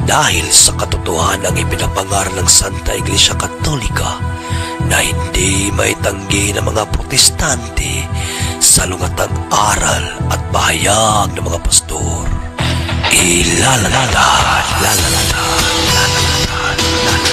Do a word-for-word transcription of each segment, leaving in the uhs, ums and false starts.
dahil sa katotohanan ang ipinapangaral ng Santa Iglesia Katolika na hindi maitanggi ng mga protestante sa lungatang aral at pahayag ng mga pastor. Ilalalala, lalalala, lalalala, lalalala.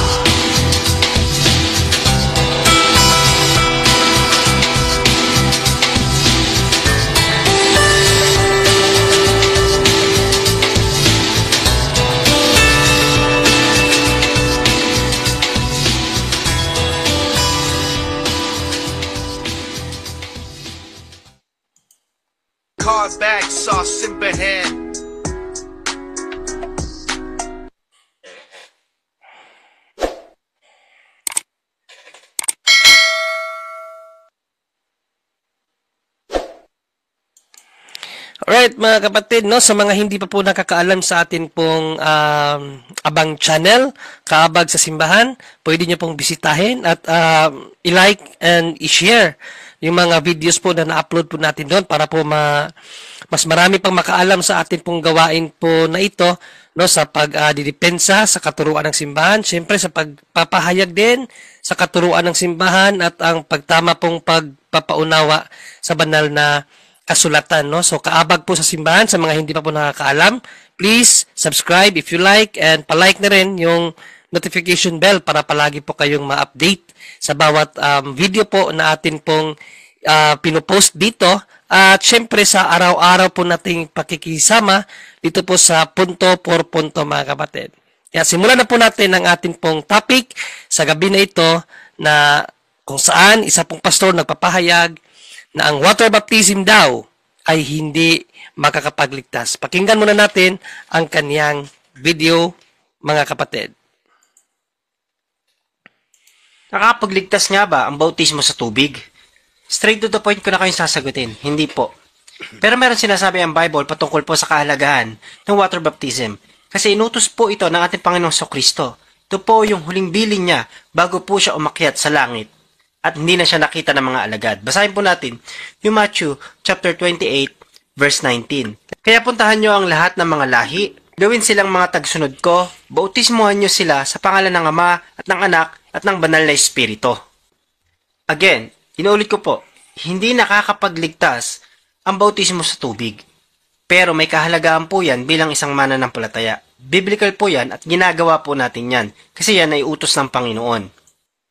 Cars back, sauce simple head. Alright mga kapatid, no, sa mga hindi pa po nakakaalam sa atin pong um, Abang Channel, Kaabag sa Simbahan, pwede nyo pong bisitahin at um, i-like and i-share yung mga videos po na na-upload po natin doon para po ma mas marami pang makaalam sa atin pong gawain po na ito, no, sa pagdidepensa uh, sa katuruan ng simbahan, syempre sa pagpapahayag din sa katuruan ng simbahan at ang pagtama pong pagpapaunawa sa banal na kasulatan, no? So kaabag po sa simbahan, sa mga hindi pa po nakakaalam, please subscribe if you like and palike na rin yung notification bell para palagi po kayong ma-update sa bawat um, video po na atin pong uh, pinopost dito at syempre sa araw-araw po nating pakikisama dito po sa punto por punto mga kapatid. Kaya simulan na po natin ang atin pong topic sa gabi na ito na kung saan isa pong pastor nagpapahayag na ang water baptism daw ay hindi makakapagligtas. Pakinggan muna natin ang kaniyang video, mga kapatid. Nakakapagligtas nga ba ang bautismo sa tubig? Straight to the point ko na kayong sasagutin. Hindi po. Pero meron sinasabi ang Bible patungkol po sa kahalagahan ng water baptism. Kasi inutos po ito ng ating Panginoong Jesucristo. Ito po yung huling bilin niya bago po siya umakyat sa langit. At hindi na siya nakita ng mga alagad. Basahin po natin yung Matthew chapter twenty-eight verse nineteen. Kaya puntahan nyo ang lahat ng mga lahi, gawin silang mga tagsunod ko, bautismuhan nyo sila sa pangalan ng Ama at ng Anak at ng Banal na Espiritu. Again, inuulit ko po, hindi nakakapagligtas ang bautismo sa tubig. Pero may kahalagaan po yan bilang isang mananampalataya. Biblical po yan at ginagawa po natin yan kasi yan ay utos ng Panginoon.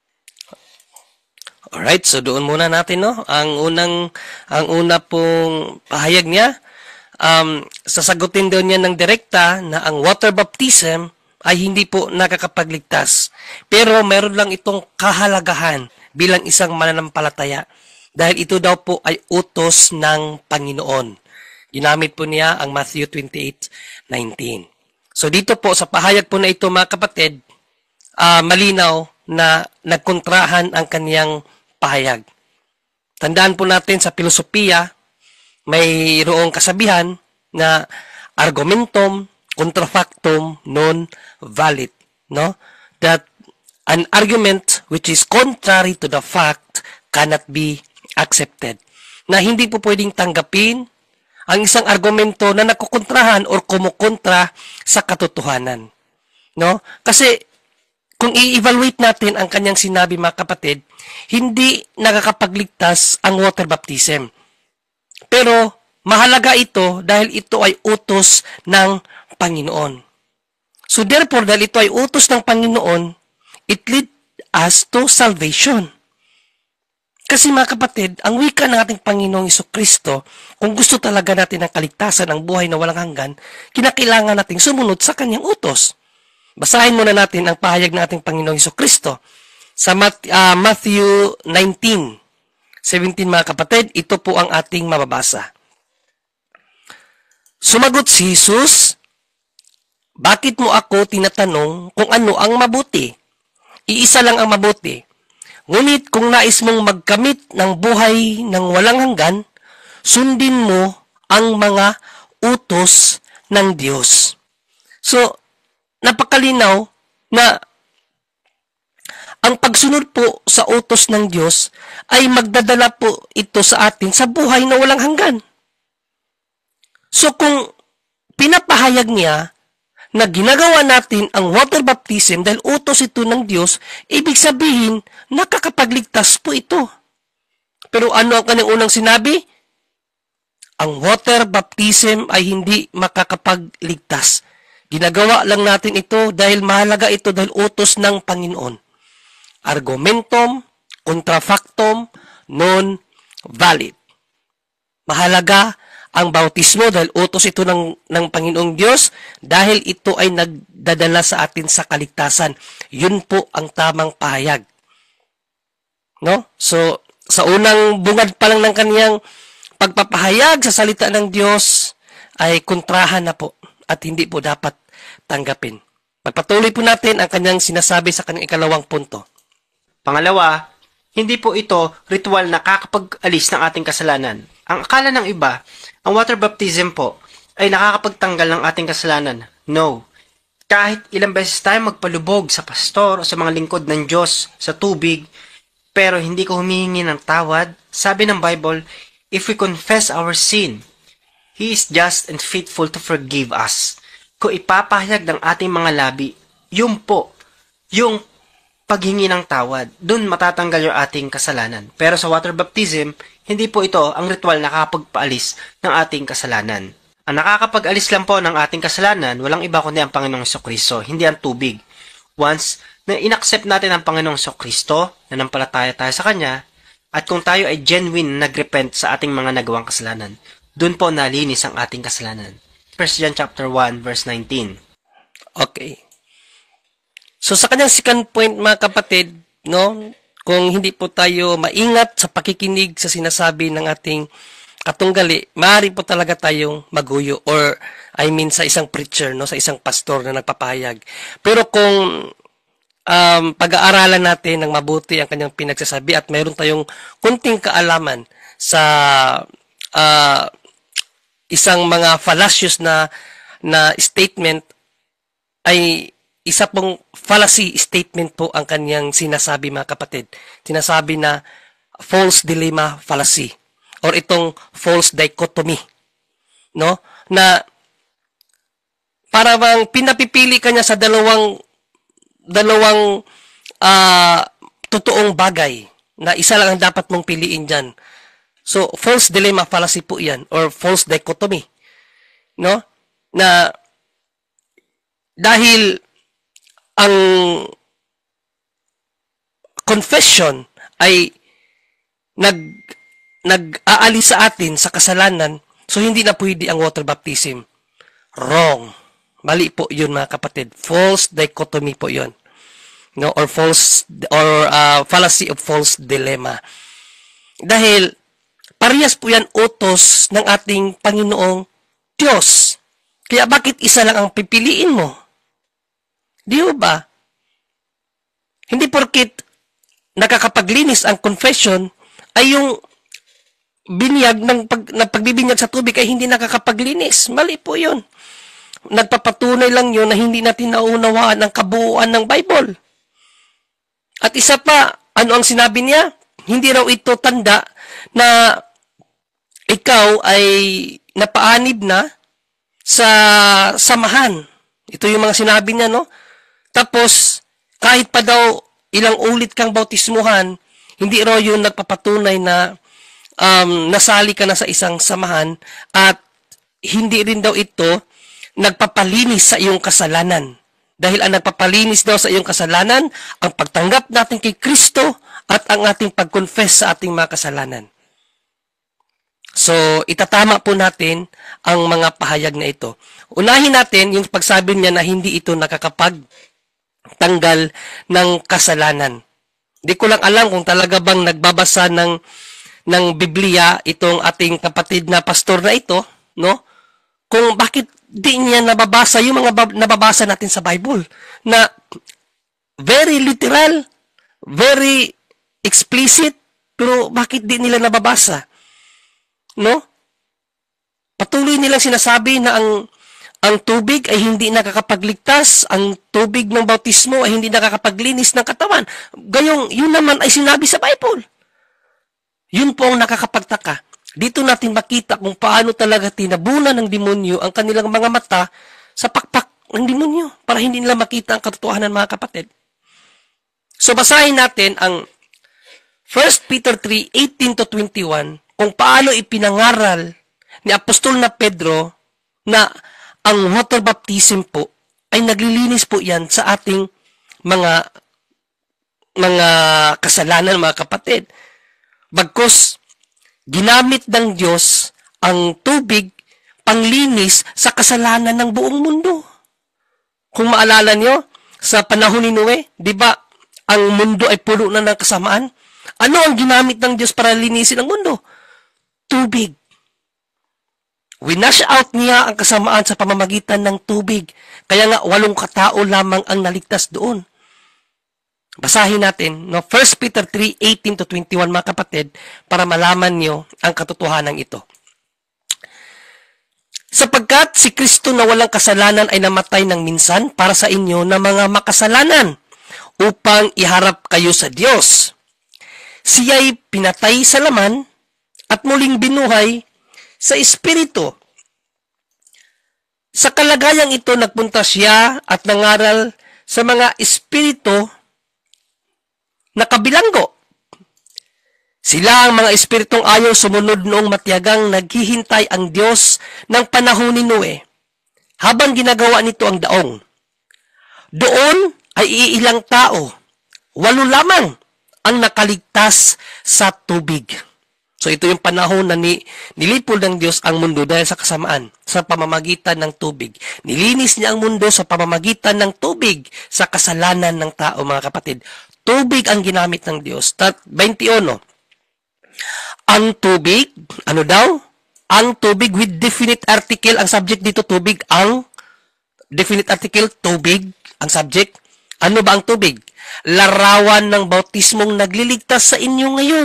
Alright, so doon muna natin, no? Ang unang, ang una pong pahayag niya, um, sasagutin daw niya ng direkta na ang water baptism ay hindi po nakakapagligtas. Pero meron lang itong kahalagahan bilang isang mananampalataya. Dahil ito daw po ay utos ng Panginoon. Ginamit po niya ang Matthew twenty-eight nineteen. So dito po sa pahayag po na ito mga kapatid, uh, malinaw na nagkontrahan ang kaniyang pahayag. Tandaan po natin sa filosofiya, mayroong kasabihan na argumentum contra factum non valid, no? That an argument which is contrary to the fact cannot be accepted. Na hindi po pwedeng tanggapin ang isang argumento na nakukontrahan or kumukontra sa katotohanan, no? Kasi kung i-evaluate natin ang kanyang sinabi mga kapatid, hindi nakakapagligtas ang water baptism. Pero mahalaga ito dahil ito ay utos ng Panginoon. So therefore, dahil ito ay utos ng Panginoon, it lead us to salvation. Kasi mga kapatid, ang wika ng ating Panginoong Jesucristo, kung gusto talaga natin ang kaligtasan ng buhay na walang hanggan, kinakailangan nating sumunod sa kanyang utos. Basahin muna natin ang pahayag ng ating Panginoong Jesucristo sa Matthew nineteen seventeen mga kapatid. Ito po ang ating mababasa. Sumagot si Jesus, bakit mo ako tinatanong kung ano ang mabuti? Iisa lang ang mabuti. Ngunit kung nais mong magkamit ng buhay ng walang hanggan, sundin mo ang mga utos ng Diyos. So, napakalinaw na ang pagsunod po sa utos ng Diyos ay magdadala po ito sa atin sa buhay na walang hanggan. So kung pinapahayag niya na ginagawa natin ang water baptism dahil utos ito ng Diyos, ibig sabihin, nakakapagligtas po ito. Pero ano ang kanyang unang sinabi? Ang water baptism ay hindi makakapagligtas. Ginagawa lang natin ito dahil mahalaga ito dahil utos ng Panginoon. Argumentum, contrafactum, non valid. Mahalaga ang bautismo dahil utos ito ng, ng Panginoong Diyos dahil ito ay nagdadala sa atin sa kaligtasan. Yun po ang tamang pahayag. No? So, sa unang bungad pa lang ng kaniyang pagpapahayag sa salita ng Diyos ay kontrahan na po at hindi po dapat tanggapin. Pagpatuloy po natin ang kanyang sinasabi sa kanyang ikalawang punto. Pangalawa, hindi po ito ritual na kakapag-alis ng ating kasalanan. Ang akala ng iba, ang water baptism po ay nakakapagtanggal ng ating kasalanan. No. Kahit ilang beses tayo magpalubog sa pastor o sa mga lingkod ng Diyos sa tubig, pero hindi ko humihingi ng tawad, sabi ng Bible, if we confess our sin, He is just and faithful to forgive us. Kung ipapahayag ng ating mga labi, yun po, yung paghingi ng tawad, dun matatanggal yung ating kasalanan. Pero sa water baptism, hindi po ito ang ritual na nakakapagpaalis ng ating kasalanan. Ang nakakapag-alis lang po ng ating kasalanan, walang iba kundi ang Panginoong Jesucristo, hindi ang tubig. Once na inaccept natin ang Panginoong Jesucristo, nanampalataya tayo sa Kanya, at kung tayo ay genuine nagrepent sa ating mga nagawang kasalanan, dun po nalinis ang ating kasalanan. First John chapter one verse nineteen. Okay. So sa kanyang second point mga kapatid, no, kung hindi po tayo maingat sa pakikinig sa sinasabi ng ating katunggali, maaari po talaga tayong maguyo or I mean sa isang preacher, no, sa isang pastor na nagpapahayag. Pero kung um, pag-aaralan natin ng mabuti ang kanyang pinagsasabi at mayroon tayong kunting kaalaman sa uh, isang mga fallacious na na statement, ay isa pong fallacy statement po ang kanyang sinasabi mga kapatid. Sinasabi na false dilemma fallacy or itong false dichotomy, no? Na para bang pinapipili kanya sa dalawang dalawang uh, totoong bagay na isa lang ang dapat mong piliin diyan. So false dilemma fallacy po 'yan or false dichotomy, no? Na dahil ang confession ay nag nag-aalis sa atin sa kasalanan, so hindi na pwede ang water baptism. Wrong. Mali po 'yun mga kapatid. False dichotomy po 'yun. No, or false or uh, fallacy of false dilemma. Dahil parehas po 'yan utos ng ating Panginoong Diyos. Kaya bakit isa lang ang pipiliin mo? Di ba? Hindi porkit nakakapaglinis ang confession ay yung binyag ng, pag, ng pagbibinyag sa tubig ay hindi nakakapaglinis. Mali po yun. Nagpapatunay lang yun na hindi natin naunawaan ang kabuuan ng Bible. At isa pa, ano ang sinabi niya? Hindi raw ito tanda na ikaw ay napaanib na sa samahan. Ito yung mga sinabi niya, no? Tapos, kahit pa daw ilang ulit kang bautismuhan, hindi raw yun nagpapatunay na um, nasali ka na sa isang samahan at hindi rin daw ito nagpapalinis sa iyong kasalanan. Dahil ang nagpapalinis daw sa iyong kasalanan, ang pagtanggap natin kay Kristo at ang ating pag-confess sa ating mga kasalanan. So, itatama po natin ang mga pahayag na ito. Unahin natin yung pagsabi niya na hindi ito nakakapagtanggal ng kasalanan. Di ko lang alam kung talaga bang nagbabasa ng, ng Biblia itong ating kapatid na pastor na ito, no? Kung bakit di niya nababasa yung mga nababasa natin sa Bible na very literal, very explicit, pero bakit di nila nababasa? No? Patuloy nilang sinasabi na ang ang tubig ay hindi nakakapagligtas, ang tubig ng bautismo ay hindi nakakapaglinis ng katawan. Gayong yun naman ay sinabi sa Bible. Yun po ang nakakapagtaka. Dito natin makita kung paano talaga tinabunan ng demonyo ang kanilang mga mata sa pakpak ng demonyo para hindi nila makita ang katotohanan, mga kapatid. So basahin natin ang First Peter three, eighteen to twenty-one, kung paano ipinangaral ni Apostol na Pedro na ang water baptism po ay naglilinis po yan sa ating mga mga kasalanan, mga kapatid. Bagkus ginamit ng Diyos ang tubig panglinis sa kasalanan ng buong mundo. Kung maalala nyo, sa panahon ni Noe, di ba, ang mundo ay puno na ng kasamaan? Ano ang ginamit ng Diyos para linisin ang mundo? Tubig. Winash out niya ang kasamaan sa pamamagitan ng tubig. Kaya nga, walong katao lamang ang naligtas doon. Basahin natin, no? First Peter three, eighteen to twenty-one, mga kapatid, para malaman nyo ang katotohanan ito. Sapagkat si Kristo na walang kasalanan ay namatay ng minsan para sa inyo na mga makasalanan upang iharap kayo sa Diyos. Siya'y pinatay sa laman at muling binuhay sa Espiritu. Sa kalagayang ito, nagpunta siya at nangaral sa mga Espiritu na kabilanggo. Sila ang mga espiritong ayaw sumunod noong matiyagang naghihintay ang Diyos ng panahon ni Noe, habang ginagawa nito ang daong. Doon ay iilang tao, walo lamang ang nakaligtas sa tubig. So ito yung panahon na ni, nilipol ng Diyos ang mundo dahil sa kasamaan, sa pamamagitan ng tubig. Nilinis niya ang mundo sa pamamagitan ng tubig, sa kasalanan ng tao, mga kapatid. Tubig ang ginamit ng Diyos. twenty-one. Ang tubig, ano daw? Ang tubig with definite article, ang subject dito tubig, ang definite article, tubig, ang subject. Ano ba ang tubig? Larawan ng bautismong nagliligtas sa inyo ngayon.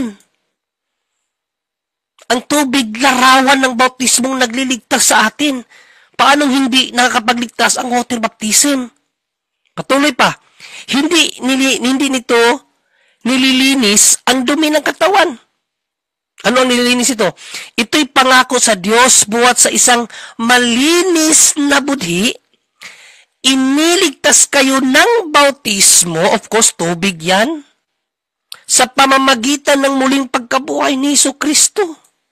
Ang tubig, larawan ng bautismong nagliligtas sa atin. Paanong hindi nakakapagligtas ang water baptism? Patuloy pa, hindi, nili, hindi nito nililinis ang dumi ng katawan. Ano ang nililinis ito? Ito'y pangako sa Diyos buhat sa isang malinis na budhi. Iniligtas kayo ng bautismo, of course, tubig yan, sa pamamagitan ng muling pagkabuhay ni Jesu-Kristo.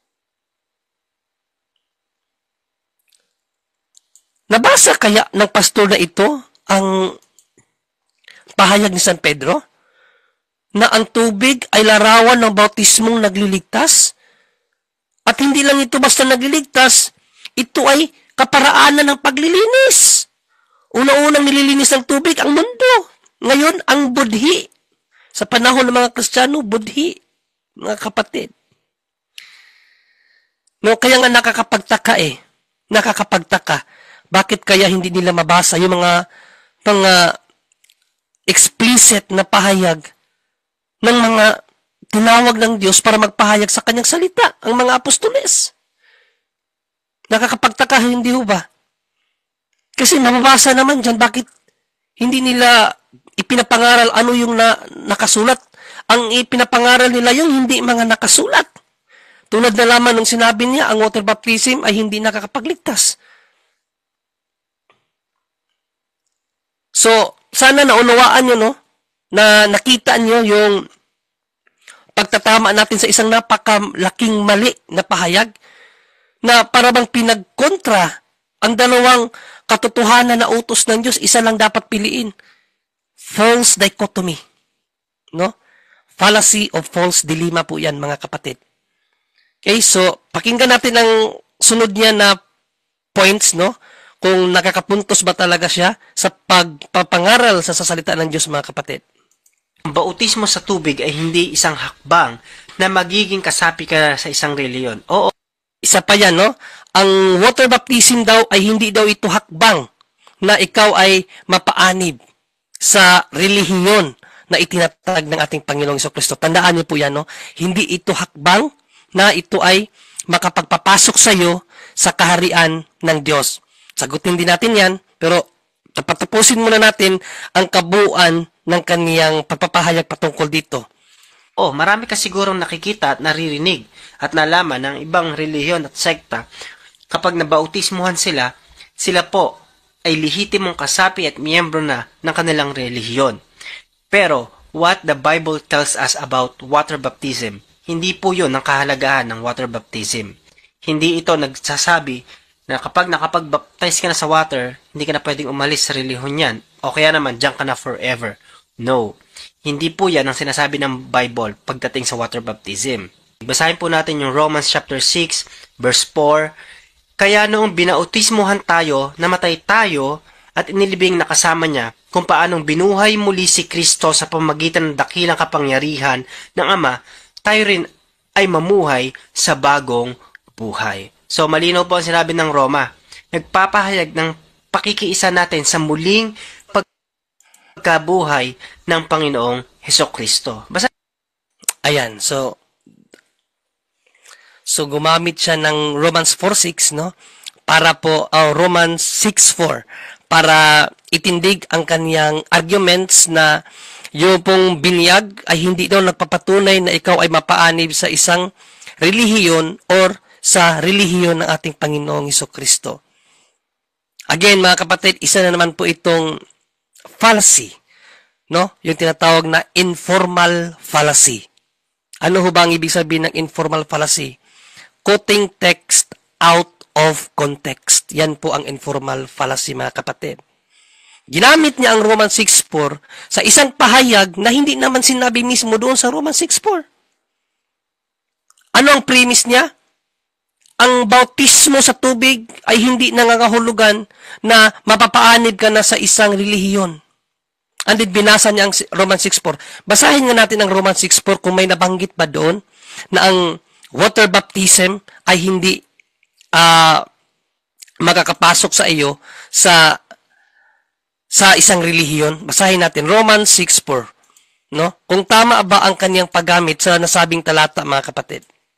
Nabasa kaya ng pastor na ito ang pahayag ni San Pedro na ang tubig ay larawan ng bautismong nagliligtas? At hindi lang ito basta nagliligtas, ito ay kaparaanan ng paglilinis. Una-unang nililinis ng tubig ang mundo. Ngayon, ang budhi. Sa panahon ng mga Kristiyano, budhi. Mga kapatid. No, kaya nga nakakapagtaka eh. Nakakapagtaka. Bakit kaya hindi nila mabasa yung mga mga explicit na pahayag ng mga tinawag ng Diyos para magpahayag sa kanyang salita, ang mga apostoles? Nakakapagtaka, hindi ho ba? Kasi nababasa naman dyan, bakit hindi nila ipinapangaral ano yung na, nakasulat? Ang ipinapangaral nila yung hindi mga nakasulat. Tulad na lamang nung sinabi niya, ang water baptism ay hindi nakakapagligtas. So, sana naunawaan nyo, no? Na nakita nyo yung pagtatama natin sa isang napakalaking mali na pahayag na para bang pinagkontra ang dalawang katotohanan na utos ng Diyos, isa lang dapat piliin. False dichotomy. No? Fallacy of false dilemma po yan, mga kapatid. Okay, so, pakinggan natin ang sunod niya na points, no? Kung nakakapuntos ba talaga siya sa pagpapangaral sa sasalita ng Diyos, mga kapatid. Ang bautismo sa tubig ay hindi isang hakbang na magiging kasapi ka sa isang reliyon. Oo. Isa pa yan, no? Ang water baptism daw ay hindi daw ito hakbang na ikaw ay mapaanib sa relihiyon na itinatag ng ating Panginoong Jesucristo. Tandaan niyo po yan, no? Hindi ito hakbang na ito ay makapagpapasok sa iyo sa kaharian ng Diyos. Sagutin din natin yan, pero tapatapusin muna natin ang kabuuan ng kaniyang pagpapahayag patungkol dito. Oh, marami ka sigurong nakikita at naririnig at nalaman ng ibang relihiyon at sekta. Kapag nabautismuhan sila, sila po ay lihitimong kasapi at miyembro na ng kanilang relihiyon. Pero, what the Bible tells us about water baptism, hindi po yun ang kahalagahan ng water baptism. Hindi ito nagsasabi na kapag nakapag-baptize ka na sa water, hindi ka na pwedeng umalis sa relihiyon yan, o kaya naman, diyan ka na forever. No. Hindi po yan ang sinasabi ng Bible pagdating sa water baptism. Basahin po natin yung Romans chapter six, verse four. Kaya noong binautismuhan tayo, namatay tayo, at inilibing na kasama niya kung paanong binuhay muli si Kristo sa pamamagitan ng dakilang kapangyarihan ng Ama, tayo rin ay mamuhay sa bagong buhay. So, malinaw po ang sinabi ng Roma. Nagpapahayag ng pakikiisa natin sa muling pagkabuhay ng Panginoong Hesukristo. Basta Ayan, so so gumamit siya ng Romans four six, no? Para po uh, Romans six four para itindig ang kaniyang arguments na yung pong binyag ay hindi daw nagpapatunay na ikaw ay mapaanib sa isang relihiyon or sa relihiyon ng ating Panginoong Hesukristo. Again, mga kapatid, isa na naman po itong fallacy, no? Yung tinatawag na informal fallacy. Ano ho ba ang ibig sabihin ng informal fallacy? Quoting text out of context. Yan po ang informal fallacy, mga kapatid. Ginamit niya ang Romans six four sa isang pahayag na hindi naman sinabi mismo doon sa Romans six four. Ano ang premise niya? Ang bautismo sa tubig ay hindi nangangahulugan na mapapaanib ka na sa isang relihiyon. And then binasa niya ang Romans six four. Basahin nga natin ang Romans six four kung may nabanggit ba doon na ang water baptism ay hindi uh, makakapasok sa iyo sa sa isang relihiyon. Basahin natin Romans six four, no? Kung tama ba ang kaniyang paggamit sa nasabing talata, mga kapatid.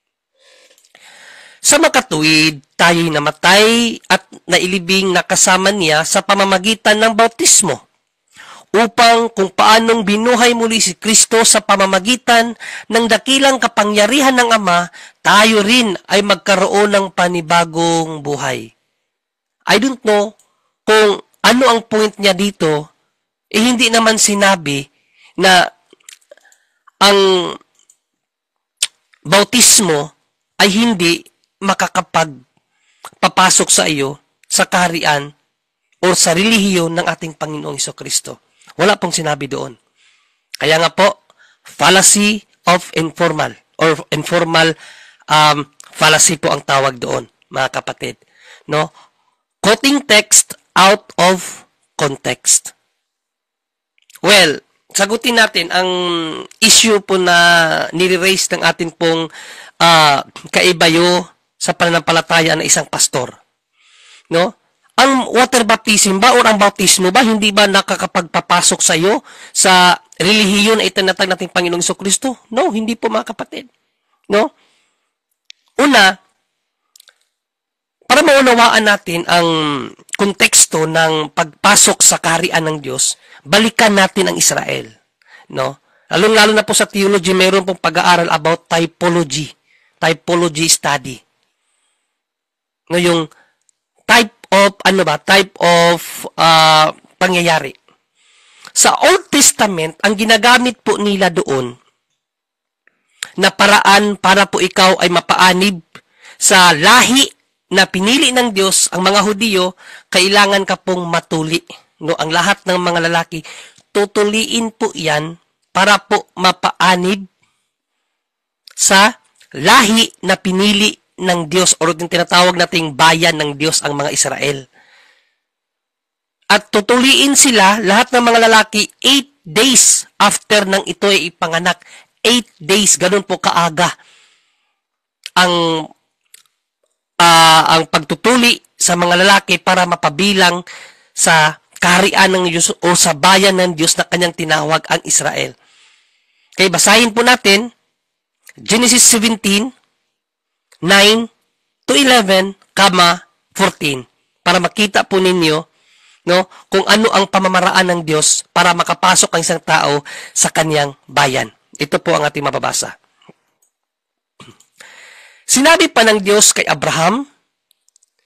Sa makatuwid, tayo'y namatay at nailibing na kasama niya sa pamamagitan ng bautismo, upang kung paanong binuhay muli si Kristo sa pamamagitan ng dakilang kapangyarihan ng Ama, tayo rin ay magkaroon ng panibagong buhay. I don't know kung ano ang point niya dito, eh hindi naman sinabi na ang bautismo ay hindi makakapagpapasok sa iyo sa kaharian o sa relihiyon ng ating Panginoong Hesukristo. Wala pong sinabi doon. Kaya nga po, fallacy of informal or informal um, fallacy po ang tawag doon, mga kapatid. No? Quoting text out of context. Well, sagutin natin ang issue po na nire-raise ng ating pong uh, kaibayo sa pananampalataya ng isang pastor. No? Ang water baptism ba o ang bautismo ba hindi ba nakakapagpapasok sa iyo sa relihiyon na itinatag nating Panginoong Hesukristo? No, hindi po, mga kapatid. No? Una, para maunawaan natin ang konteksto ng pagpasok sa kaharian ng Diyos, balikan natin ang Israel. No? Lalong-lalo na po sa theology, mayroon pong pag-aaral about typology. Typology study. No, yung type of, ano ba, type of uh, pangyayari. Sa Old Testament, ang ginagamit po nila doon na paraan para po ikaw ay mapaanib sa lahi na pinili ng Diyos, ang mga Hudiyo, kailangan ka pong matuli. No, ang lahat ng mga lalaki, tutuliin po yan para po mapaanib sa lahi na pinili ng Diyos o yung tinatawag nating bayan ng Diyos, ang mga Israel. At tutuliin sila, lahat ng mga lalaki, eight days after nang ito ay ipanganak. Eight days, ganun po kaaga ang uh, ang pagtutuli sa mga lalaki para mapabilang sa kaharian ng Diyos o sa bayan ng Diyos na kanyang tinawag ang Israel. Kaya basahin po natin Genesis seventeen, nine to eleven, fourteen para makita po ninyo, no, kung ano ang pamamaraan ng Diyos para makapasok ang isang tao sa kanyang bayan. Ito po ang ating mababasa. Sinabi pa ng Diyos kay Abraham,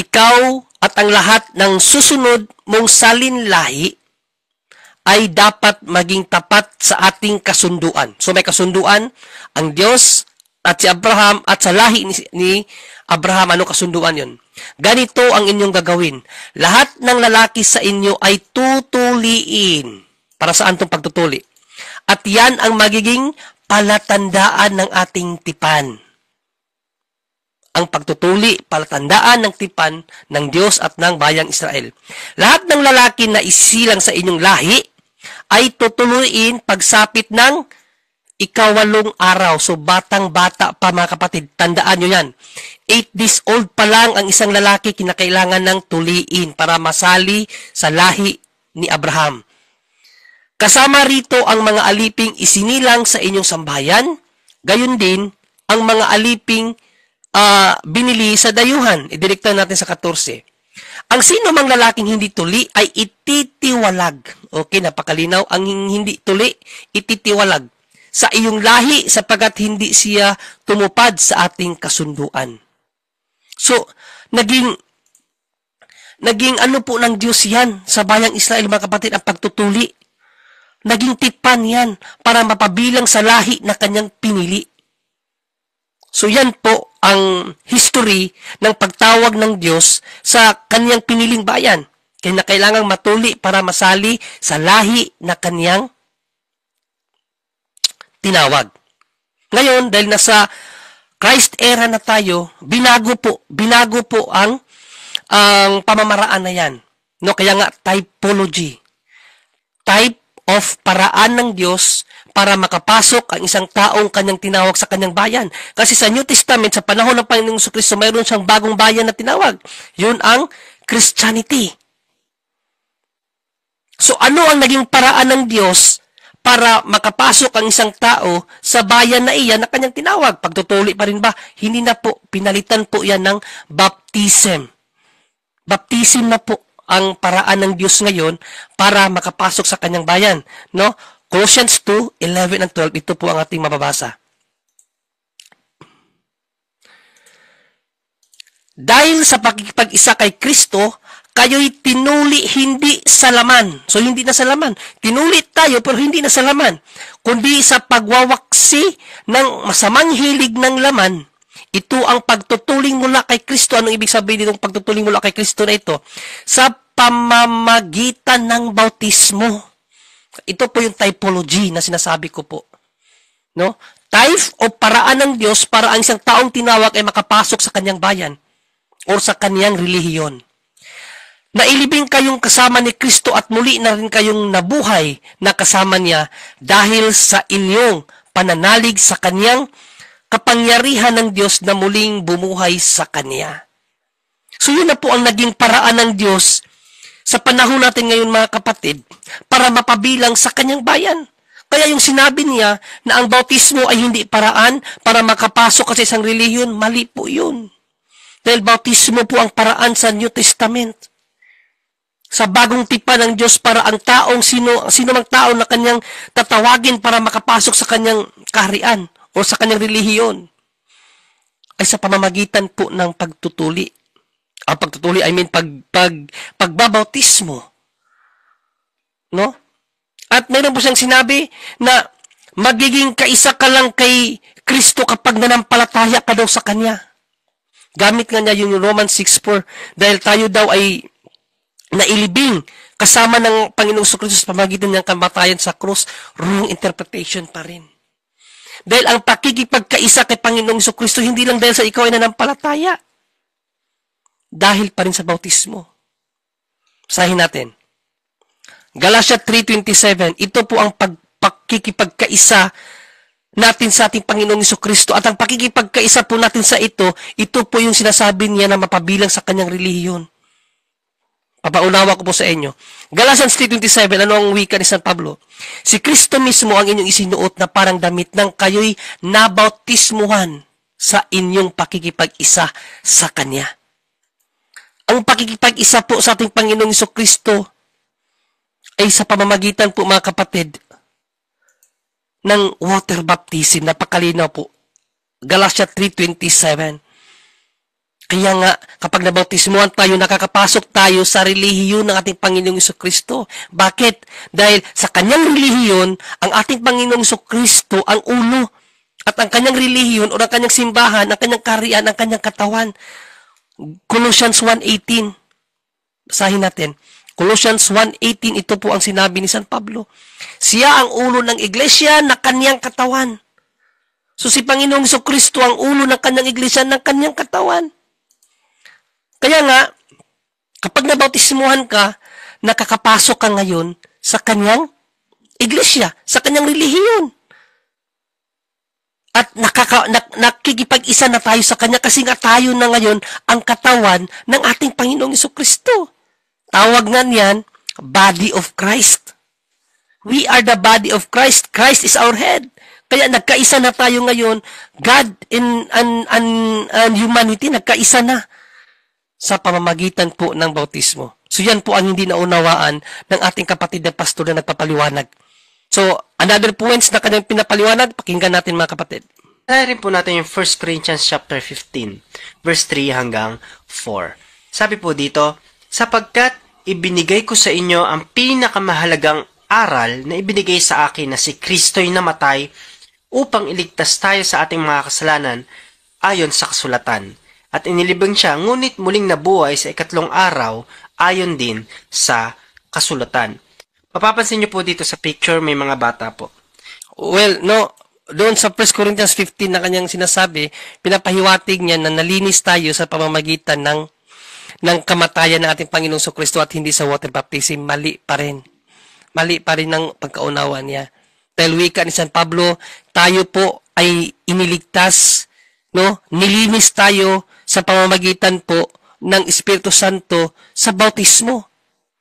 ikaw at ang lahat ng susunod mong salinlahi ay dapat maging tapat sa ating kasunduan. So may kasunduan ang Diyos at si Abraham at sa lahi ni, ni Abraham. Ano kasunduan yon? Ganito ang inyong gagawin. Lahat ng lalaki sa inyo ay tutuliin. Para saan itong pagtutuli? At yan ang magiging palatandaan ng ating tipan. Ang pagtutuli, palatandaan ng tipan ng Diyos at ng bayang Israel. Lahat ng lalaki na isilang sa inyong lahi ay tutuloyin pagsapit ng ikawalong araw. So, batang-bata pa mga kapatid. Tandaan nyo yan. Eight days old pa lang ang isang lalaki kinakailangan ng tuliin para masali sa lahi ni Abraham. Kasama rito ang mga aliping isinilang sa inyong sambahayan. Gayon din, ang mga aliping uh, binili sa dayuhan. Idirekta natin sa fourteen. Ang sino mang lalaking hindi tuli ay ititiwalag. Okay, napakalinaw. Ang hindi tuli, ititiwalag sa iyong lahi sapagkat hindi siya tumupad sa ating kasunduan. So, naging naging ano po ng Diyos yan sa bayang Israel, mga kapatid, ang pagtutuli. Naging tipan yan para mapabilang sa lahi na kanyang pinili. So yan po ang history ng pagtawag ng Diyos sa kanyang piniling bayan. Kaya na kailangang matuli para masali sa lahi na kanyang tinawag. Ngayon, dahil nasa Christ era na tayo, binago po, binago po ang, ang pamamaraan na yan. No, kaya nga, typology. Type of paraan ng Diyos para makapasok ang isang taong kanyang tinawag sa kanyang bayan. Kasi sa New Testament, sa panahon ng Panginoong Jesucristo, mayroon siyang bagong bayan na tinawag. Yun ang Christianity. So ano ang naging paraan ng Diyos para makapasok ang isang tao sa bayan na iyan na kanyang tinawag? Pagtutuli pa rin ba? Hindi na po. Pinalitan po yan ng baptism. Baptism na po ang paraan ng Diyos ngayon para makapasok sa kanyang bayan. No? Colossians two, eleven and twelve, ito po ang ating mababasa. Dahil sa pakikipag-isa kay Kristo, kayo'y tinuli hindi sa laman. So, hindi na sa laman. Tinuli tayo pero hindi na sa laman. Kundi sa pagwawaksi ng masamang hilig ng laman. Ito ang pagtutuling mula kay Kristo. Anong ibig sabihin nitong pagtutuling mula kay Kristo na ito? Sa pamamagitan ng bautismo. Ito po yung typology na sinasabi ko po. No? Type o paraan ng Diyos para ang isang taong tinawag ay makapasok sa kanyang bayan o sa kanyang relihiyon. Nailibing kayong kasama ni Kristo at muli na rin kayong nabuhay na kasama niya dahil sa inyong pananalig sa kanyang kapangyarihan ng Diyos na muling bumuhay sa kanya. So yun na po ang naging paraan ng Diyos sa panahon natin ngayon, mga kapatid, para mapabilang sa kanyang bayan. Kaya yung sinabi niya na ang bautismo ay hindi paraan para makapasok sa isang relihiyon, mali po yun. Dahil bautismo po ang paraan sa New Testament. Sa bagong tipan ng Diyos para ang taong, sino, sino mang tao na kanyang tatawagin para makapasok sa kanyang kaharian o sa kanyang relihiyon, ay sa pamamagitan po ng pagtutuli. Ang pagtutuli, I mean, pag, pag, pagbabautismo. No? At mayroon po siyang sinabi na magiging kaisa ka lang kay Kristo kapag nanampalataya ka daw sa Kanya. Gamit nga niya yung Romans six four dahil tayo daw ay nailibing kasama ng Panginoong Jesucristo sa pamamagitan ng kamatayan sa krus, wrong interpretation pa rin. Dahil ang pakikipagkaisa kay Panginoong Jesucristo hindi lang dahil sa ikaw ay nanampalataya. Dahil pa rin sa bautismo. Sahin natin. Galatia three twenty-seven, ito po ang pag, pakikipagkaisa natin sa ating Panginoong Jesucristo. At ang pakikipagkaisa po natin sa ito, ito po yung sinasabi niya na mapabilang sa kanyang relihiyon. Papaunawa ko po sa inyo. Galatians three twenty-seven, ano ang wika ni San Pablo? Si Kristo mismo ang inyong isinuot na parang damit nang kayo'y nabautismuhan sa inyong pakikipag-isa sa Kanya. Ang pakikipag-isa po sa ating Panginoong Jesucristo ay sa pamamagitan po, mga kapatid, ng water baptism. Napakalinaw po. Galatia three twenty-seven. Kaya nga, kapag nabautismuhan tayo, nakakapasok tayo sa relihiyon ng ating Panginoong Jesucristo. Bakit? Dahil sa kanyang relihiyon, ang ating Panginoong Jesucristo ang ulo. At ang kanyang relihiyon o ang kanyang simbahan, ang kanyang kariyan, ang kanyang katawan. Colossians one eighteen. Basahin natin. Colossians one eighteen, ito po ang sinabi ni San Pablo. Siya ang ulo ng iglesia na kanyang katawan. So si Panginoong Jesucristo ang ulo ng kanyang iglesia ng kanyang katawan. Kaya nga, kapag nabautismuhan ka, nakakapasok ka ngayon sa kanyang iglesia, sa kanyang relihiyon. At nakaka, nak, nakikipag-isa na tayo sa kanya kasi nga tayo na ngayon ang katawan ng ating Panginoong Jesucristo. Tawag nga niyan, body of Christ. We are the body of Christ. Christ is our head. Kaya nagkaisa na tayo ngayon. God and, and, and, and humanity, nagkaisa na sa pamamagitan po ng bautismo. So yan po ang hindi naunawaan ng ating kapatid na pastor na nagpapaliwanag. So, another points na kanyang pinapaliwanag, pakinggan natin mga kapatid. Rin po natin yung First Corinthians chapter fifteen, verse three hanggang four. Sabi po dito, sapagkat ibinigay ko sa inyo ang pinakamahalagang aral na ibinigay sa akin na si Kristo'y namatay upang iligtas tayo sa ating mga kasalanan ayon sa kasulatan. At inilibing siya, ngunit muling nabuhay sa ikatlong araw ayon din sa kasulatan. Mapapansin niyo po dito sa picture, may mga bata po. Well, no, doon sa First Corinthians fifteen na kanyang sinasabi, pinapahiwatig niya na nalinis tayo sa pamamagitan ng ng kamatayan ng ating Panginoong Jesucristo at hindi sa water baptism. Mali pa rin. Mali pa rin ang pagkaunawa niya. Dahil wika ni San Pablo, tayo po ay iniligtas, no? Nilinis tayo sa pamamagitan po ng Espiritu Santo sa bautismo.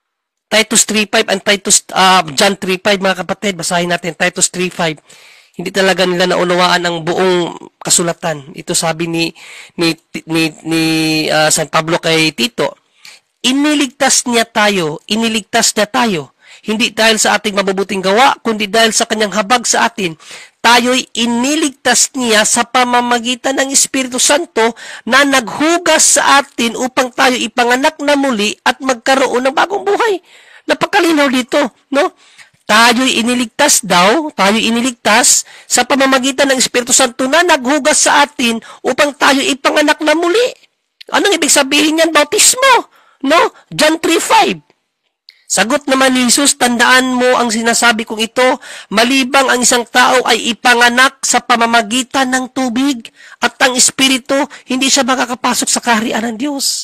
Titus three five and Titus uh, John three five, mga kapatid, basahin natin Titus three five. Hindi talaga nila naunawaan ang buong kasulatan. Ito sabi ni ni ni, ni uh, San Pablo kay Tito. Iniligtas niya tayo, iniligtas niya tayo. Hindi dahil sa ating mabubuting gawa, kundi dahil sa kanyang habag sa atin. Tayo'y iniligtas niya sa pamamagitan ng Espiritu Santo na naghugas sa atin upang tayo ipanganak na muli at magkaroon ng bagong buhay. Napakalinaw dito, no? Tayo'y iniligtas daw, tayo'y iniligtas sa pamamagitan ng Espiritu Santo na naghugas sa atin upang tayo ipanganak na muli. Anong ibig sabihin yan? Bautismo, no? John three five. Sagot naman ni Jesus, tandaan mo ang sinasabi kong ito, malibang ang isang tao ay ipanganak sa pamamagitan ng tubig at ang Espiritu, hindi siya makakapasok sa kaharian ng Diyos.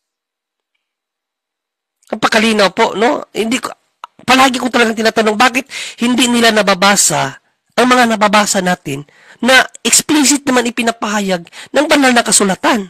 Kapakalinaw po, no? Hindi ko, palagi ko talagang tinatanong, bakit hindi nila nababasa ang mga nababasa natin na explicit naman ipinapahayag ng banal na kasulatan.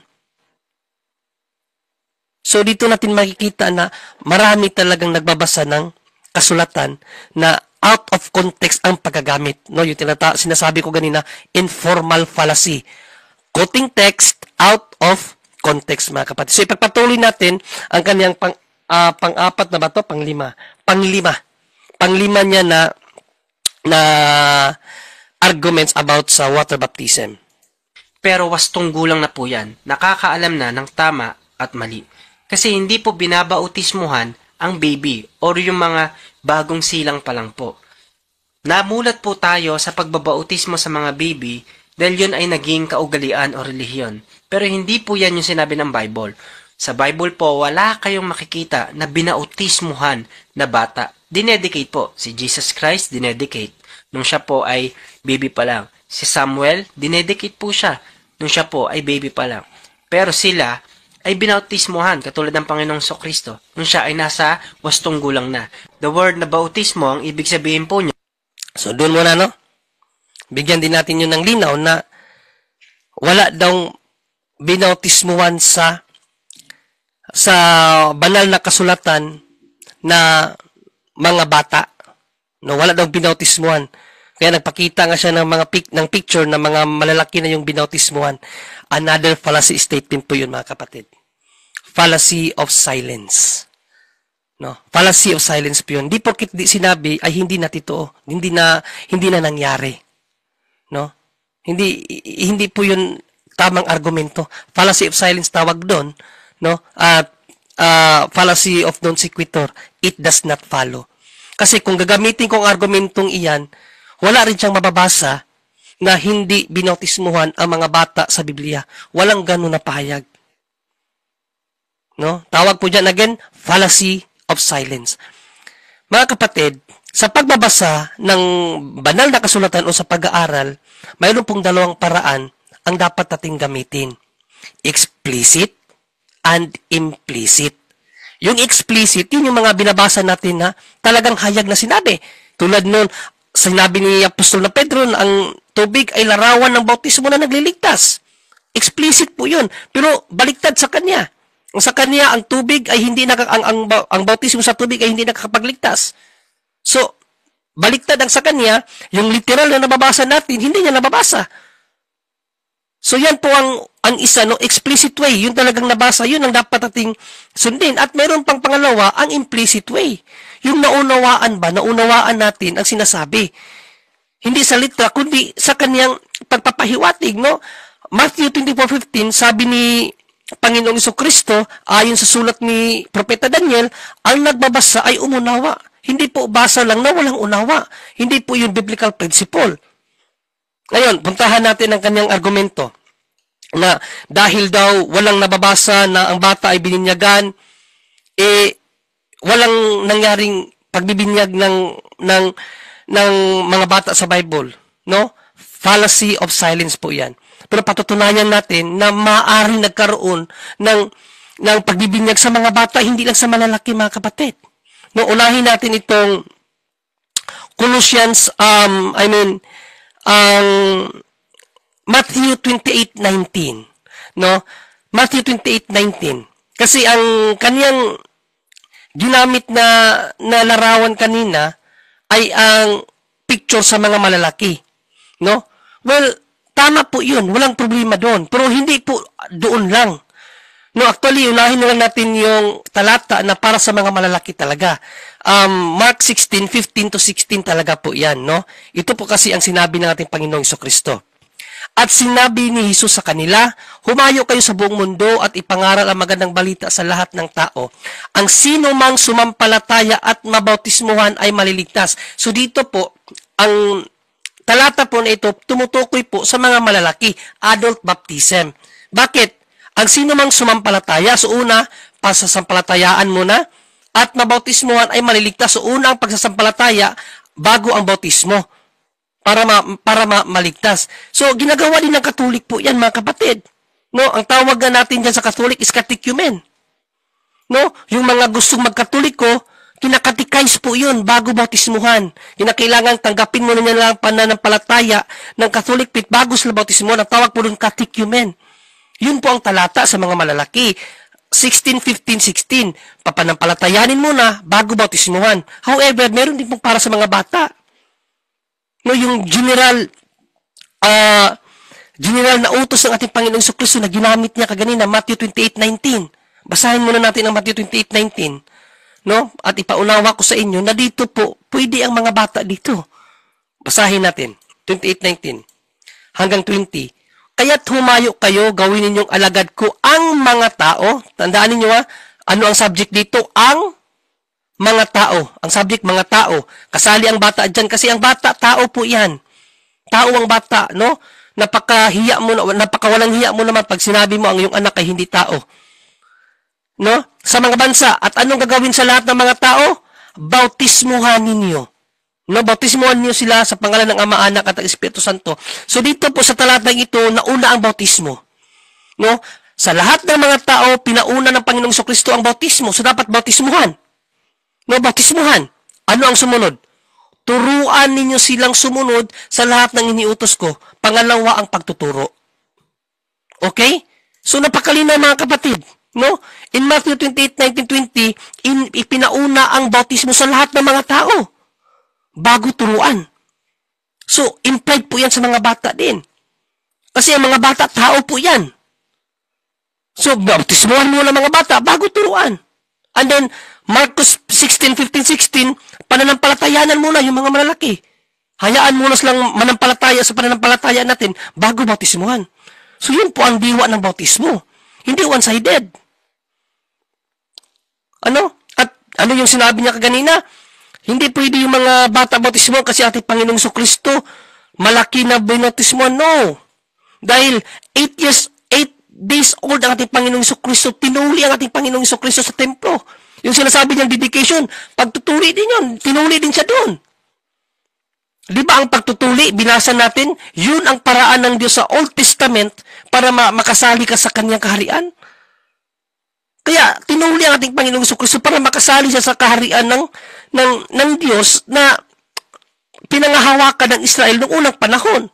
So, dito natin makikita na marami talagang nagbabasa ng kasulatan na out of context ang paggagamit. No, yung tinata- sinasabi ko ganina, informal fallacy. Quoting text out of context, mga kapatid. So, ipagpatuloy natin ang kanyang pang, uh, pang-apat na ba ito? Panglima. Panglima. Panglima niya na, na arguments about sa water baptism. Pero wastong gulang na po yan. Nakakaalam na ng tama at mali. Kasi hindi po binabautismuhan ang baby or yung mga bagong silang pa lang po. Namulat po tayo sa pagbabautismo sa mga baby dahil yun ay naging kaugalian o relihiyon. Pero hindi po yan yung sinabi ng Bible. Sa Bible po, wala kayong makikita na binautismuhan na bata. Dinedicate po. Si Jesus Christ, dinedicate. Nung siya po ay baby pa lang. Si Samuel, dinedicate po siya. Nung siya po ay baby pa lang. Pero sila ay binautismuhan katulad ng Panginoong Jesucristo nung siya ay nasa wastong gulang na. The word na bautismo, ang ibig sabihin po niya. So, doon muna, no? Bigyan din natin yun ng linaw na wala daw binautismuhan sa sa banal na kasulatan na mga bata. No, wala daw binautismuhan. Kaya nagpakita nga siya ng mga pic, ng picture na mga malalaki na yung binautismuhan. Another fallacy statement po yun, mga kapatid. Fallacy of silence. No? Fallacy of silence po yun. Di porkit di sinabi ay hindi na totoo. Hindi na, hindi na nangyari. No? Hindi, hindi po yun tamang argumento. Fallacy of silence tawag doon, no? At uh, fallacy of non sequitur, it does not follow. Kasi kung gagamitin kong argumentong iyan, wala rin siyang mababasa na hindi binautismuhan ang mga bata sa Biblia. Walang ganun na pahayag. No? Tawag po dyan again, fallacy of silence. Mga kapatid, sa pagbabasa ng banal na kasulatan o sa pag-aaral, mayroon pong dalawang paraan ang dapat nating gamitin. Explicit and implicit. Yung explicit, yun yung mga binabasa natin na talagang hayag na sinabi. Tulad nun, sinabi ni Apostol na Pedro na ang tubig ay larawan ng bautismo na nagliligtas. Explicit po yun. Pero baliktad sa kanya. Sa kanya, ang tubig ay hindi nakak ang, ang, ang bautismo sa tubig ay hindi nakakapagligtas. So, baliktad ang sa kanya, yung literal na nababasa natin, hindi niya nababasa. So, yan po ang, ang isa, no, explicit way. Yun talagang nabasa, yun ang dapat nating sundin. At meron pang pangalawa, ang implicit way. Yung naunawaan ba, naunawaan natin ang sinasabi. Hindi sa litra, kundi sa kanyang pagpapahiwatig, no? Matthew twenty-four fifteen, sabi ni Panginoong Jesucristo, ayon sa sulat ni Propeta Daniel, ang nagbabasa ay umunawa. Hindi po basa lang na walang unawa. Hindi po yung biblical principle. Ngayon, puntahan natin ang kanyang argumento na dahil daw walang nababasa na ang bata ay bininyagan, eh, walang nangyaring pagbibinyag ng, ng, ng mga bata sa Bible. No? Fallacy of silence po yan. Pero patutunayan natin na maaari nagkaroon ng, ng pagbibinyag sa mga bata, hindi lang sa malalaki, mga kapatid. No, unahin natin itong Colossians, um, I mean, ang um, Matthew twenty-eight nineteen. No? Matthew twenty-eight nineteen. Kasi ang kaniyang ginamit na, na larawan kanina ay ang picture sa mga malalaki. No? Well, tama po yun. Walang problema doon. Pero hindi po doon lang. No, actually, unahin na lang natin yung talata na para sa mga malalaki talaga. Um, Mark sixteen fifteen to sixteen talaga po yan, no? Ito po kasi ang sinabi ng ating Panginoong Jesucristo. At sinabi ni Jesus sa kanila, humayo kayo sa buong mundo at ipangaral ang magandang balita sa lahat ng tao. Ang sino mang sumampalataya at mabautismuhan ay maliligtas. So dito po, ang talata po na ito, tumutukoy po sa mga malalaki, adult baptism. Bakit? Ang sino mang sumampalataya, so una, pasasampalatayaan mo na, at mabautismuhan ay maliligtas. So una ang pagsasampalataya bago ang bautismo, para ma, para ma, maligtas. So ginagawa din ng Katolik po yan, mga kapatid. No, ang tawag na natin dyan sa Katolik is catechumen. No, yung mga gustong magkatoliko, kinakatikais po yun bago bautismuhan. Kinakailangan tanggapin mo na niya lang pananampalataya ng Catholic faith bago sila bautismuhan. Ang tawag po doon catechumen. Yun po ang talata sa mga malalaki. sixteen fifteen sixteen. Papanampalatayanin muna bago bautismuhan. However, meron din po para sa mga bata. No, yung general uh, general na utos ng ating Panginoong Jesucristo na ginamit niya kaganina, Matthew twenty-eight nineteen. Basahin muna natin ang Matthew twenty-eight nineteen. No? At ipaunawa ko sa inyo na dito po, pwede ang mga bata dito. Basahin natin. twenty-eight nineteen hanggang twenty. Kaya't humayo kayo, gawin ninyong alagad ko ang mga tao. Tandaan ninyo ha, ano ang subject dito? Ang mga tao. Ang subject, mga tao. Kasali ang bata dyan kasi ang bata, tao po yan. Tao ang bata, no? Napakahiya mo, napakawalang hiya mo naman pag sinabi mo ang iyong anak ay hindi tao. No? Sa mga bansa. At anong gagawin sa lahat ng mga tao? Bautismuhan ninyo. No, bautismuhan niyo sila sa pangalan ng Ama, Anak at ng Espiritu Santo. So dito po sa talatang ito, nauna ang bautismo. No? Sa lahat ng mga tao, pinauna ng Panginoong Jesucristo ang bautismo. So dapat bautismuhan. No, bautismuhan. Ano ang sumunod? Turuan ninyo silang sumunod sa lahat ng iniutos ko. Pangalawa ang pagtuturo. Okay? So napakalinaw mga kapatid. No? In Matthew twenty-eight nineteen twenty, in, ipinauna ang bautismo sa lahat ng mga tao. Bago turuan. So, implied po yan sa mga bata din. Kasi ang mga bata, tao po yan. So, bautismuhan mo ng mga bata bago turuan. And then, Marcos sixteen fifteen sixteen, pananampalatayanan muna yung mga malalaki. Hayaan muna silang manampalataya sa pananampalataya natin bago bautismuhan. So yun po ang diwa ng bautismo. Hindi one-sided. Ano? At ano yung sinabi niya kaganina? Hindi pwede yung mga bata bautismo kasi ating Panginoong Kristo malaki na binautismo. No. Dahil eight years, eight days old ang ating Panginoong Kristo, tinuli ang ating Panginoong Kristo sa templo. Yung sinasabi niyang dedication, pagtutuli din yun. Tinuli din siya doon. Di ba ang pagtutuli, binasa natin, yun ang paraan ng Diyos sa Old Testament para ma- makasali ka sa kanyang kaharian. Kaya, tinuli ang ating Panginoong Kristo para makasali siya sa kaharian ng, ng, ng Diyos na pinangahawakan ng Israel noong unang panahon.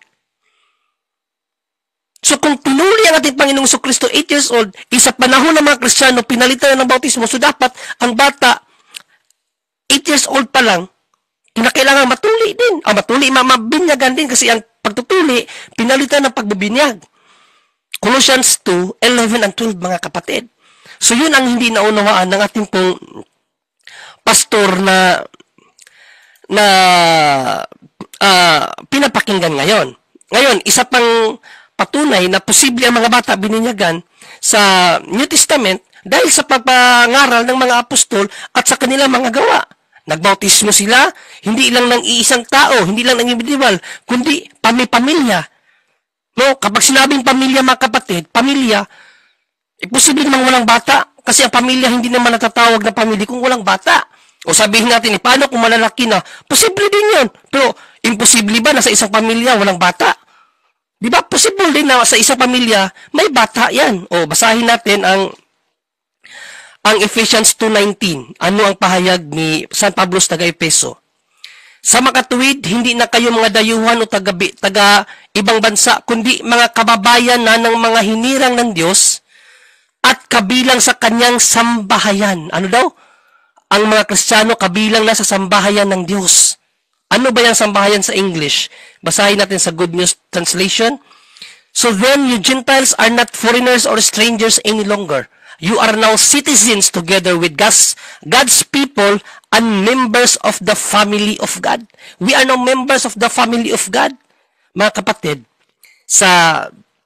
So, kung tinuli ang ating Panginoong Kristo, eight years old, isa panahon ng mga Kristiyano, pinalitan na ng bautismo, so dapat ang bata, eight years old pa lang, kinakailangan matuli din. Ah, matuli, mabinyagan din kasi ang pagtutuli, pinalitan ng pagbibinyag. Colossians two, eleven and twelve, mga kapatid. So, yun ang hindi naunawaan ng ating pong pastor na na uh, pinapakinggan ngayon. Ngayon, isa pang patunay na posible ang mga bata bininyagan sa New Testament dahil sa pagpangaral ng mga apostol at sa kanilang mga gawa. Nagbautismo sila, hindi lang ng iisang tao, hindi lang ng individual, kundi pami-pamilya. No, kapag sinabing pamilya, mga kapatid, pamilya, eh, posible namang walang bata kasi ang pamilya hindi naman natatawag na pamilya kung walang bata. O sabihin natin, eh, paano kung malalaki na? Posible din yun. Pero, imposible ba na sa isang pamilya walang bata? Di ba? Possible din na sa isang pamilya may bata yan. O basahin natin ang ang Ephesians two nineteen. Ano ang pahayag ni San Pablo sa taga-Epeso? Sa makatuwid, hindi na kayo mga dayuhan o taga, taga ibang bansa, kundi mga kababayan na ng mga hinirang ng Diyos at kabilang sa kanyang sambahayan. Ano daw? Ang mga Kristiyano kabilang na sa sambahayan ng Diyos. Ano ba yung sambahayan sa English? Basahin natin sa Good News Translation. So then, you Gentiles are not foreigners or strangers any longer. You are now citizens together with God's, God's people and members of the family of God. We are now members of the family of God. Mga kapatid, sa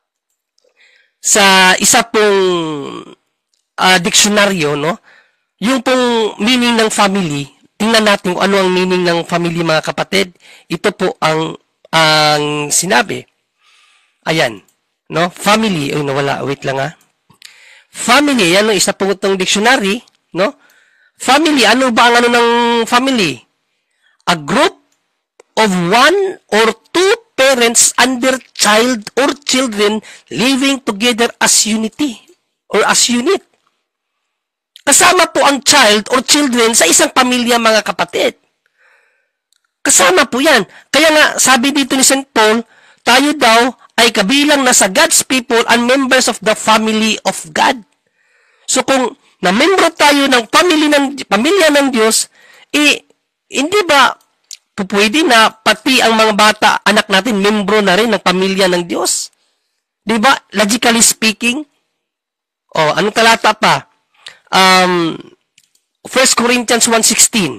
sa isa pong uh, diksyonaryo, no? Yung pong meaning ng family, tingnan natin kung ano ang meaning ng family, mga kapatid. Ito po ang ang sinabi. Ayan, no? Family, ay nawala, wait lang ah. Family, yan no, isa po itong dictionary, no? Family, ano ba ang ano ng family? A group of one or two parents and their child or children living together as unity or as unit. Kasama po ang child or children sa isang pamilya, mga kapatid. Kasama po yan. Kaya nga, sabi dito ni Saint Paul, tayo daw ay kabilang na sa God's people and members of the family of God. So kung na-membro tayo ng family ng, pamilya ng Diyos, eh, hindi ba pupwede na pati ang mga bata, anak natin, membro na rin ng pamilya ng Diyos? Di ba? Logically speaking. O, anong talata pa? Um, First Corinthians one sixteen.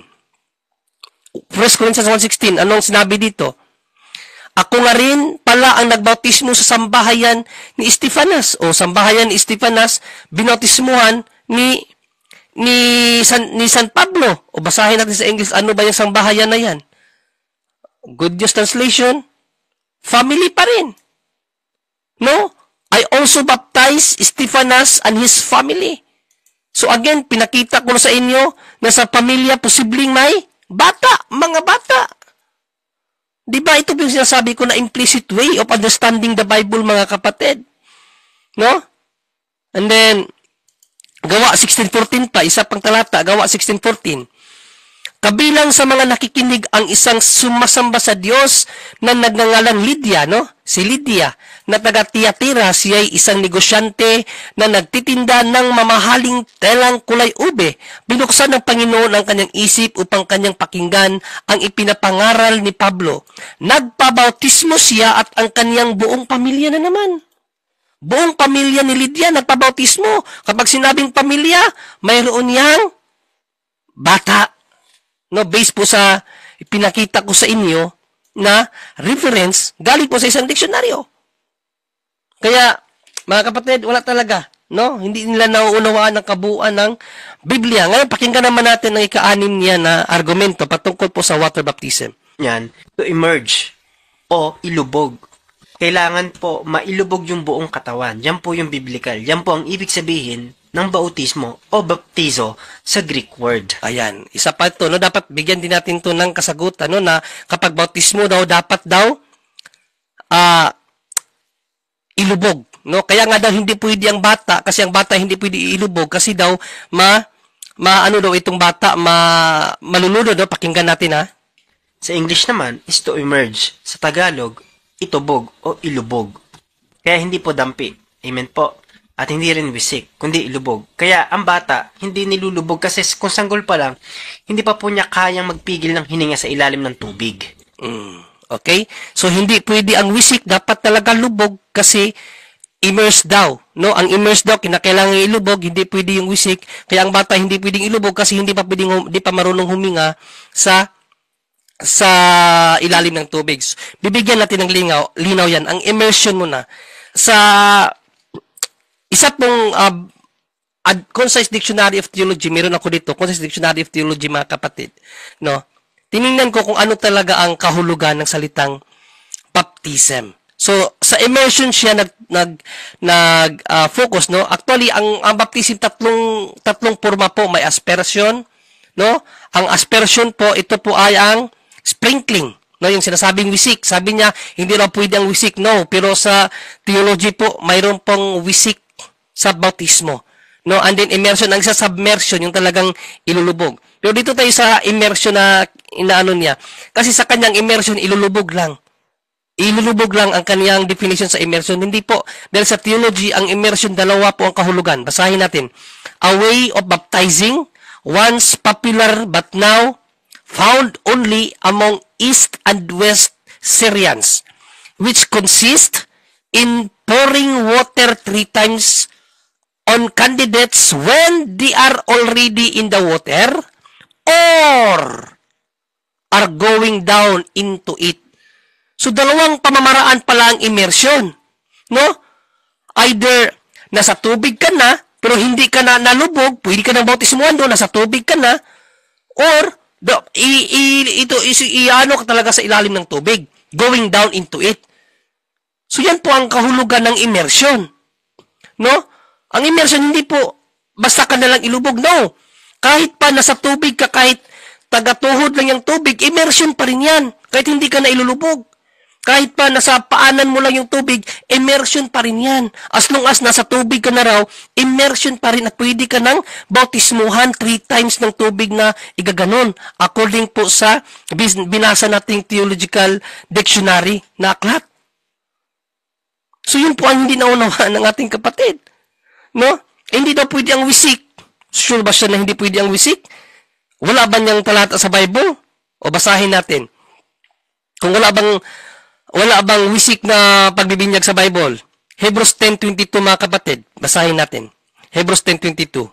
First Corinthians one sixteen, anong sinabi dito? Ako nga rin pala ang nagbautismo sa sambahayan ni Estefanas. O sambahayan ni Estefanas, binautismuhan ni ni San, ni San Pablo. O basahin natin sa English, ano ba yung sambahayan na yan? Good News Translation, family pa rin. No? I also baptized Estefanas and his family. So again, pinakita ko na sa inyo na sa pamilya posibleng may bata, mga bata. Di ba ito yung sinasabi ko na implicit way of understanding the Bible, mga kapatid? No? And then, Gawa sixteen fourteen pa, isa pang talata, Gawa sixteen fourteen. Kabilang sa mga nakikinig ang isang sumasamba sa Diyos na nagngangalang Lydia, no? Si Lydia, na taga Thyatira, siya ay isang negosyante na nagtitinda ng mamahaling telang kulay ube. Binuksan ng Panginoon ang kanyang isip upang kanyang pakinggan ang ipinapangaral ni Pablo. Nagpabautismo siya at ang kanyang buong pamilya na naman. Buong pamilya ni Lydia nagpabautismo. Kapag sinabing pamilya, mayroon niyang bata. No, based po sa pinakita ko sa inyo na reference galing po sa isang diksyonaryo. Kaya Mga kapatid, wala talaga. No? Hindi nila nauunawaan ang kabuuan ng Biblia. Ngayon, pakinggan naman natin ang ika-anim niya na argumento patungkol po sa water baptism. Yan, to emerge o ilubog. Kailangan po mailubog yung buong katawan. Yan po yung biblical. Yan po ang ibig sabihin ng bautismo o baptizo sa Greek word. Ayan, isa pa ito, no? Dapat bigyan din natin to ng kasagutan, no? Na kapag bautismo daw, dapat daw ah ilubog. No, kaya nga daw hindi pwede ang bata kasi ang bata hindi pwede ilubog kasi daw ma maano daw itong bata ma malulunod daw. Pakinggan natin ha. Sa English naman is to emerge. Sa Tagalog, itubog o ilubog. Kaya hindi po dampi. Amen po. At hindi rin wisik, kundi ilubog. Kaya ang bata hindi nilulubog kasi kung sanggol pa lang, hindi pa po niya kayang magpigil ng hininga sa ilalim ng tubig. Mm, okay? So hindi pwede ang wisik, dapat talaga lubog kasi immerse daw, no? Ang immerse daw kinakailangan ilubog, hindi pwede yung wisik. Kaya ang bata hindi pwedeng ilubog kasi hindi pa pwedeng hindi pa marunong huminga sa sa ilalim ng tubig. Bibigyan natin ng linaw, linaw 'yan. Ang immersion muna sa isa pong uh, ad, Concise Dictionary of Theology, meron ako dito, Concise Dictionary of Theology, mga kapatid, no? Tiningnan ko kung ano talaga ang kahulugan ng salitang baptism. So, sa immersion siya nag nag nag uh, focus, no? Actually, ang ang baptism tatlong tatlong porma po, may aspersion, no? Ang aspersion po, ito po ay ang sprinkling, no? Yung sinasabing wisik. Sabi niya, hindi raw pwede ang wisik, no? Pero sa theology po, mayroon pong wisik sa bautismo, no? And then immersion, ang sa submersion, yung talagang ilulubog. Pero dito tayo sa immersion na inaano niya. Kasi sa kanyang immersion, ilulubog lang. Ilulubog lang ang kaniyang definition sa immersion. Hindi po. Dahil sa theology, ang immersion, dalawa po ang kahulugan. Basahin natin. A way of baptizing, once popular but now found only among East and West Syrians, which consist in pouring water three times on candidates when they are already in the water or are going down into it. So, dalawang pamamaraan pala ang immersion. No? Either nasa tubig ka na, pero hindi ka na nalubog, pwede ka nang bautismuhan doon, nasa tubig ka na, or do, i, i, ito, i, iano ka talaga sa ilalim ng tubig, going down into it. So, yan po ang kahulugan ng immersion. No? Ang immersion, hindi po basta ka nalang ilubog. No. Kahit pa nasa tubig ka, kahit tagatuhod lang yung tubig, immersion pa rin yan. Kahit hindi ka na ilulubog. Kahit pa nasa paanan mo lang yung tubig, immersion pa rin yan. As long as nasa tubig ka na raw, immersion pa rin at pwede ka ng bautismuhan three times ng tubig na igaganon. According po sa binasa nating theological dictionary na aklat. So yun po ang hindi naunawaan ng ating kapatid. No? Eh, hindi daw pwede ang wisik. Sure ba siya na hindi pwede ang wisik? Wala ba niyang talata sa Bible? O basahin natin. Kung wala bang wala bang wisik na pagbibinyag sa Bible? Hebrews ten twenty-two, mga kapatid. Basahin natin. Hebrews ten twenty-two.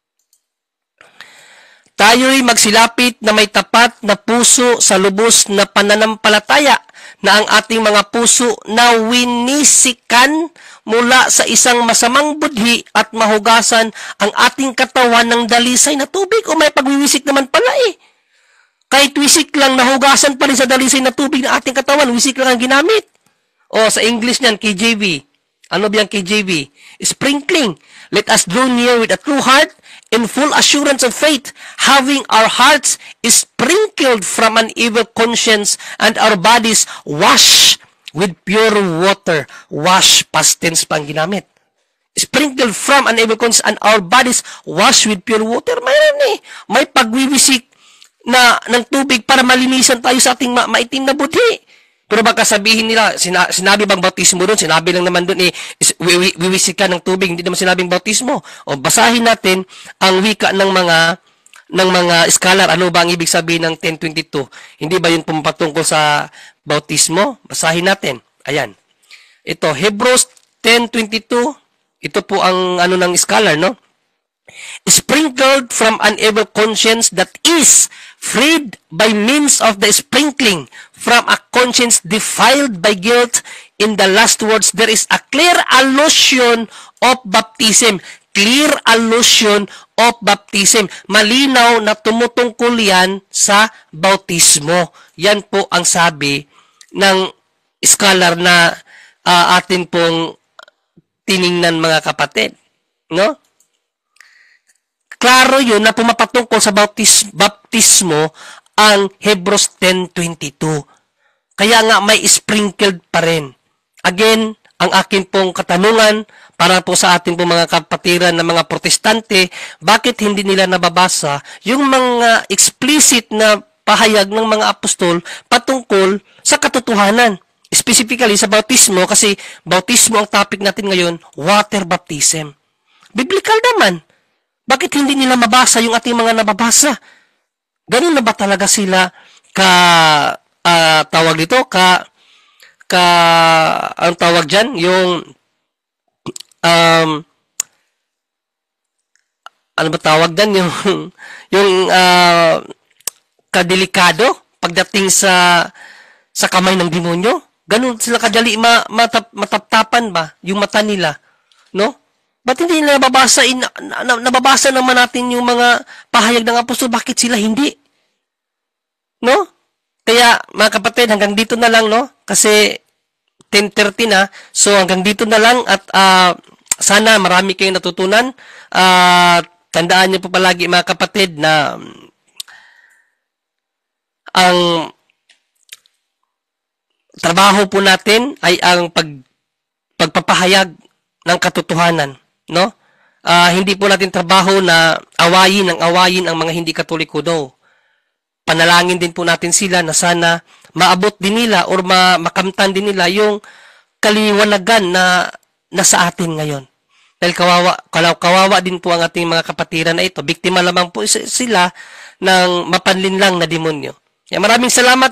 Tayo'y magsilapit na may tapat na puso sa lubos na pananampalataya na ang ating mga puso na winisikan mula sa isang masamang budhi at mahugasan ang ating katawan ng dalisay na tubig. O may pagwiwisik naman pala eh. Kahit wisik lang, nahugasan pa rin sa dalisay na tubig ng ating katawan, wisik lang ang ginamit. O sa English niyan, K J V. Ano ba yung K J V? Sprinkling. Let us draw near with a true heart in full assurance of faith, having our hearts sprinkled from an evil conscience and our bodies washed with pure water. Wash, past tense pang ginamit. Sprinkled from an evil conscience and our bodies washed with pure water. Mayroon eh. May pagwiwisik na ng tubig para malinisan tayo sa ating ma maitim na budhi. Pero baka sabihin nila, sina sinabi bang bautismo doon? Sinabi lang naman doon eh, wiwisik ka ng tubig, hindi naman sinabing bautismo. O basahin natin ang wika ng mga ng mga scholar. Ano ba ang ibig sabihin ng ten twenty-two? Hindi ba yun pumapatungkol sa bautismo? Basahin natin. Ayan. Ito, Hebrews ten twenty-two. Ito po ang ano ng scholar, no? Sprinkled from an evil conscience that is freed by means of the sprinkling from a conscience defiled by guilt in the last words, there is a clear allusion of baptism. Clear allusion of baptism. Malinaw na tumutungkol yan sa bautismo. Yan po ang sabi ng scholar na uh, atin pong tiningnan mga kapatid. No? Klaro yun na pumapatungkol sa bautis, baptismo ang Hebrews ten twenty-two. Kaya nga may sprinkled pa rin. Again, ang akin pong katanungan para po sa ating pong mga kapatiran ng mga protestante, bakit hindi nila nababasa yung mga explicit na pahayag ng mga apostol patungkol sa katotohanan? Specifically sa bautismo, kasi bautismo ang topic natin ngayon, water baptism. Biblical naman. Bakit hindi nila mabasa yung ating mga nababasa? Ganun na ba talaga sila ka, uh, tawag dito, ka, ka, ang tawag dyan, yung, um, ano ba tawag dyan, yung, yung, uh, kadelikado pagdating sa, sa kamay ng demonyo? Ganun sila kadali ma, matap, mataptapan ba yung mata nila, no? Ba't hindi nila nababasa, in, na, na, nababasa naman natin yung mga pahayag ng apostol, bakit sila hindi? No? Kaya, mga kapatid, hanggang dito na lang, no? Kasi, ten thirty na, so hanggang dito na lang, at uh, sana marami kayong natutunan. Uh, tandaan niyo po palagi, mga kapatid, na ang trabaho po natin ay ang pag, pagpapahayag ng katotohanan. No? Uh, hindi po natin trabaho na awayin ang awayin ang mga hindi katoliko daw. Panalangin din po natin sila na sana maabot din nila or ma makamtan din nila yung kaliwanagan na nasa atin ngayon. Dahil kawawa, kawawa din po ang ating mga kapatiran na ito. Biktima lamang po sila ng mapanlinlang na demonyo. Kaya maraming salamat.